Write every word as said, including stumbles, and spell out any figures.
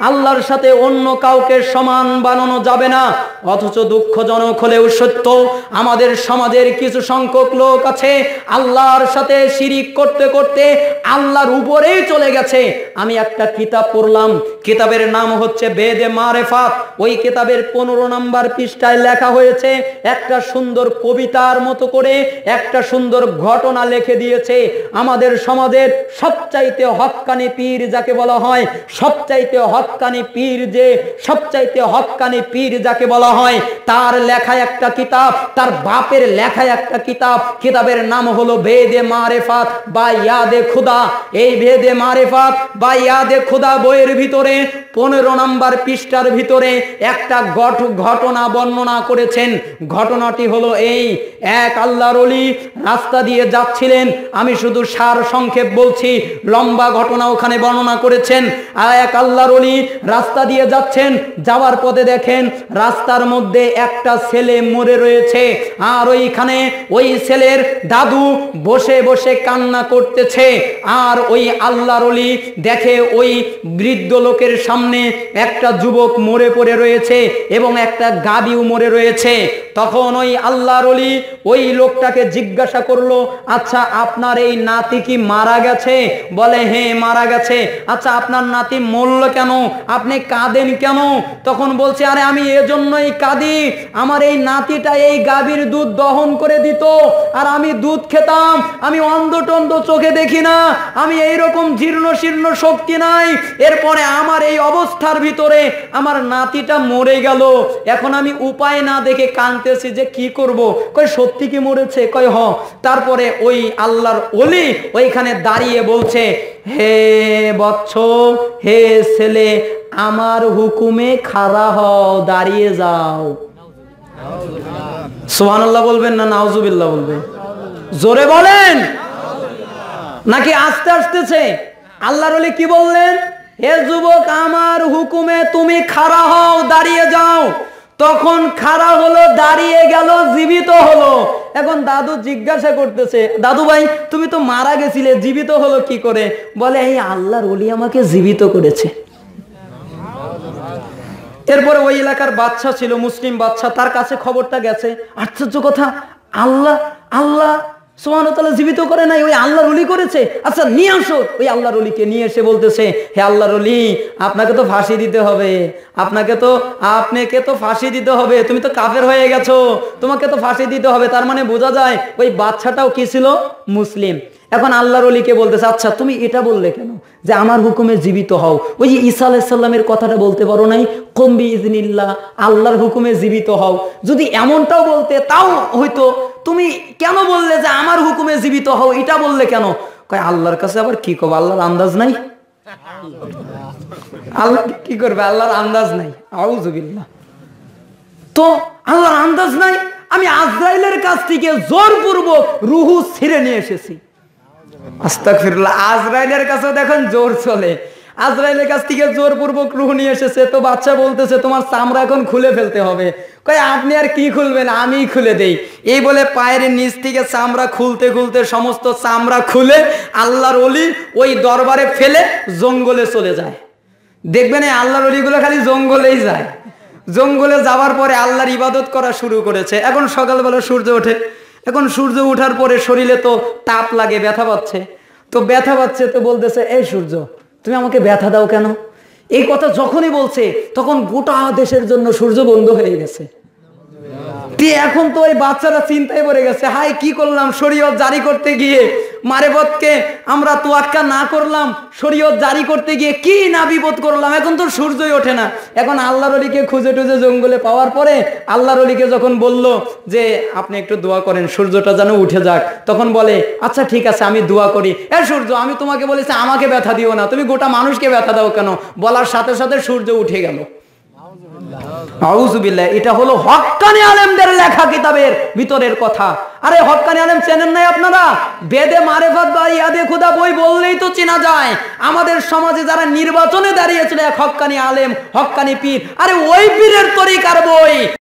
আল্লাহর সাথে অন্য কাউকে সমান বানানো যাবে না। অথচ দুঃখজনক হলেও সত্য, আমাদের সমাজের কিছু সংখ্যক লোক আছে আল্লাহর সাথে শিরিক করতে করতে আল্লাহর উপরেই চলে গেছে। আমি একটা কিতাব পড়লাম, কিতাবের নাম হচ্ছে বেদে মারেফাত। ওই কিতাবের পনেরো নম্বর পৃষ্ঠায় লেখা হয়েছে, একটা সুন্দর কবিতার মতো করে একটা সুন্দর ঘটনা লিখে দিয়েছে। আমাদের সমাজের সবচাইতে হক্কানি পীর যাকে বলা হয়, সবচাইতে হক্কানি পীর যে সবচাইতে হক্কানি পীর যাকে বলা হয়, তার লেখা একটা কিতাব, তার বাপের লেখা একটা কিতাব। কিতাবের নাম হলো বেদে মারেফাত বা ইয়াদে খুদা। এই বেদে মারেফাত বা ইয়াদে খুদা বইয়ের ভিতরে পনেরো নম্বর পৃষ্ঠার ভিতরে একটা ঘটনা বর্ণনা করেছেন। ঘটনাটি হলো এই, এক আল্লাহর ওলি রাস্তা দিয়ে যাচ্ছিলেন। আমি শুধু সার সংক্ষেপ বলছি, লম্বা ঘটনা ওখানে বর্ণনা করেছেন। আর এক আল্লাহর ওলি রাস্তা দিয়ে যাচ্ছেন, যাওয়ার পথে দেখেন রাস্তার মধ্যে একটা ছেলে মরে রয়েছে। আর ওইখানে ওই ছেলের দাদু বসে বসে কান্না করতেছে। আর ওই আল্লাহর ওলি দেখে ওই বৃদ্ধ লোকের সামনে একটা যুবক মরে পড়ে রয়েছে এবং একটা গাভীও মরে রয়েছে। তখন ওই আল্লাহর ওলি ওই লোকটাকে জিজ্ঞাসা করলো, আচ্ছা আপনার এই নাতি কি মারা গেছে? বলে হ্যাঁ মারা গেছে। আচ্ছা আপনার নাতি মরল কেন? আপনি কাঁদেন কেন? তখন বলছে, আরে আমি এজন্যই কাঁদি, আমার এই নাতিটা এই গাভীর দুধ দহন করে দিত আর আমি দুধ খেতাম। আমি অন্ধ টন্ধ চোখে দেখি না, আমি এইরকম জীর্ণ শীর্ণ শক্তি নাই। এরপরে আমার এই অবস্থার ভিতরে আমার নাতিটা মরে গেল। এখন আমি উপায় না দেখে কাঁদতেছি যে কি করব। কই সত্যি কি মরেছে? কই হ। তারপরে ওই আল্লাহর ওলি ওইখানে দাঁড়িয়ে বলছে, হে বৎস, হে ছেলে, আমার হুকুমে খাড়া হও, দাঁড়িয়ে যাও। সুবহানাল্লাহ বলবেন না নাউজুবিল্লাহ বলবেন? জোরে বলেন নাকি আস্তে আসতেছে? আল্লাহর ওলি কি বললেন? হে যুবক, আমার হুকুমে তুমি খাড়া হও, দাঁড়িয়ে যাও। তখন খাড়া হলো, দাঁড়িয়ে গেল, জীবিত হলো। এখন দাদু জিজ্ঞাসা করতেছে, দাদু ভাই তুমি তো মারা গেছিলে, জীবিত হলো কি করে? বলে এই আল্লাহর ওলি আমাকে জীবিত করেছে। এরপরে ওই এলাকার বাচ্চা ছিল, মুসলিম বাচ্চা, তার কাছে খবরটা গেছে। আশ্চর্য কথা, আল্লাহ আল্লাহ সুবহানাহু ওয়া তাআলা জীবিত করে নাই, ওই আল্লাহর ওলি করেছে। আচ্ছা নিয়ে আসো। ওই আল্লাহর ওলিকে নিয়ে এসে বলতেছে, হে আল্লাহর ওলি, আপনাকে তো ফাঁসি দিতে হবে, আপনাকে তো আপনাকে তো ফাঁসি দিতে হবে, তুমি তো কাফের হয়ে গেছো, তোমাকে তো ফাঁসি দিতে হবে। তার মানে বোঝা যায় ওই বাচ্চাটাও কি ছিল? মুসলিম। এখন আল্লাহর ওলিকে বলতেছে, আচ্ছা তুমি এটা বললে কেন যে আমার হুকুমে জীবিত হও? ওই যে ঈসা আলাইহিস সালামের কথাটা বলতে পারো নাই, কুম বিইজনিল্লাহ, আল্লাহর হুকুমে জীবিত হও। যদি এমনটাও বলতে তাও হয়তো, তুমি কেন বললে যে আমার হুকুমে জীবিত হও? এটা বললে কেন? কয় আল্লাহর কাছে আবার কি কব, আল্লাহর আন্দাজ নাই। আল্লাহ কি করবে? আল্লাহর আন্দাজ নাই। আউযুবিল্লাহ। তো আল্লাহর আন্দাজ নাই, আমি আজরাইলের কাছ থেকে জোরপূর্বক রুহু ছিঁড়ে নিয়ে এসেছি। আস্তাগফিরুল্লাহ। আজরাইলের কাছে দেখেন জোর চলে, আজরাইলের কাছ থেকে জোরপূর্বক রূহ নিয়ে এসেছে। তো বাচ্চা বলতেছে তোমার চামড়া এখন খুলে ফেলতে হবে। কয় আপনি আর কি খুলবেন, আমি খুলে দেই। এই বলে পায়ের নিচ থেকে চামড়া খুলতে খুলতে সমস্ত চামড়া খুলে আল্লাহর ওলি ওই দরবারে ফেলে জঙ্গলে চলে যায়। দেখবেন এই আল্লাহর ওলিগুলো খালি জঙ্গলেই যায়। জঙ্গলে যাওয়ার পরে আল্লাহর ইবাদত করা শুরু করেছে। এখন সকালবেলা সূর্য ওঠে, এখন সূর্য ওঠার পরে শরীরে তো তাপ লাগে, ব্যথা পাচ্ছে। তো ব্যথা পাচ্ছে তো বলতেছে, এই সূর্য তুমি আমাকে ব্যথা দাও কেন? এই কথা যখনই বলছে তখন গোটা দেশের জন্য সূর্য বন্ধ হয়ে গেছে। এখন তো ওই বাচ্চারা চিন্তায় পড়ে গেছে, হাই কি করলাম, শরীয়ত জারি করতে গিয়ে মারেবতকে আমরা তোয়াক্কা না করলাম, শরীয়ত জারি করতে গিয়ে কি না বিপদ করলাম, এখন তো সূর্যই ওঠে না। এখন আল্লাহর ওলিকে খুঁজে টুজে জঙ্গলে পাওয়ার পরে আল্লাহর ওলিকে যখন বলল যে আপনি একটু দোয়া করেন সূর্যটা যেন উঠে যাক, তখন বলে আচ্ছা ঠিক আছে আমি দোয়া করি। এ সূর্য, আমি তোমাকে বলেছি আমাকে ব্যথা দিও না, তুমি গোটা মানুষকে ব্যথা দাও কেন? বলার সাথে সাথে সূর্য উঠে গেল। আউযুবিল্লাহ। এটা হলো হক্কানি আলেমদের লেখা কিতাবের ভিতরের কথা। আরে হক্কানি আলেম চেনেন নাই আপনারা? বেদে মারেফাত বা ইয়াদে খুদা বই বললেই তো চেনা যায়। আমাদের সমাজে যারা নির্বাচনে দাঁড়িয়েছিল এক হক্কানি আলেম, হক্কানি পীর, আরে ওই পীরের তরিকার বই।